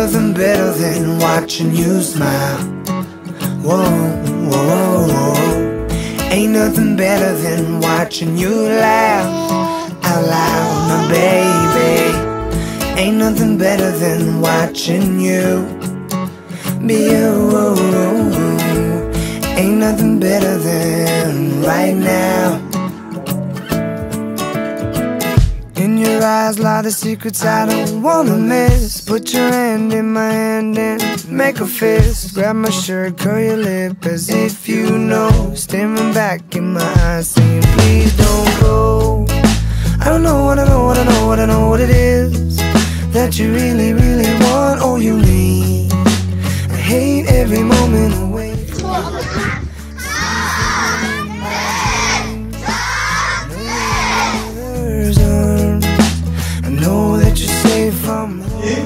nothing better than watching you smile. Whoa, whoa, whoa, whoa. Ain't nothing better than watching you laugh out loud, my baby. Ain't nothing better than watching you be you. Ain't nothing better than right now. In your eyes lie the secrets I don't wanna miss. Put your hand in my hand and make a fist. Grab my shirt, curl your lip as if you know. Staring back in my eyes saying please don't go. I don't know what I know, what I know, what I know what it is that you really, really want, or you need. I hate every moment away. I know that you're safe from harm.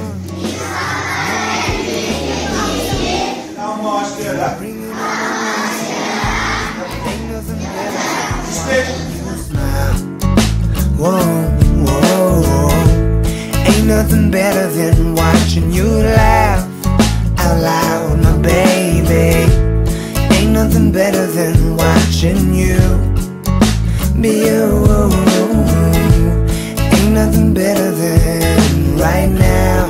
Whoa, whoa, whoa. Ain't nothing better than watching you laugh out loud, my baby. Ain't nothing better than watching you be you. Ain't nothing better than right now.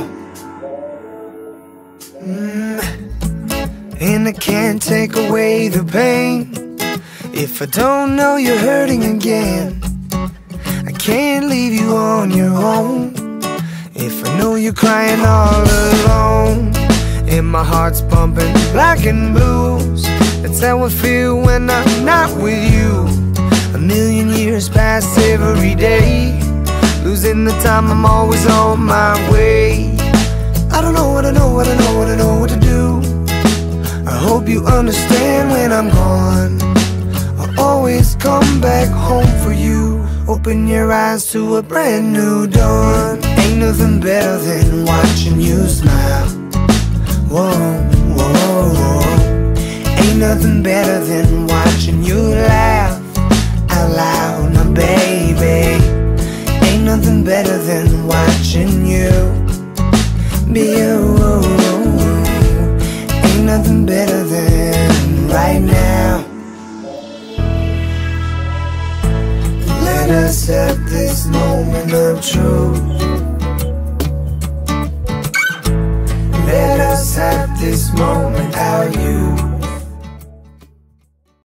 And I can't take away the pain if I don't know you're hurting again. I can't leave you on your own if I know you're crying all alone. And my heart's pumping black and blues. That's how I feel when I'm not with you. A million years pass every day, losing the time, I'm always on my way. I don't know what I know, what I know, what I know what to do. I hope you understand when I'm gone, I'll always come back home for you. Open your eyes to a brand new dawn. Ain't nothing better than watching you smile. Whoa, whoa, whoa. Ain't nothing better than watching you laugh out loud, my baby. Ain't nothing better than watching you be you. Ain't nothing better than right now. Let us have this moment of truth. Let us have this moment, how you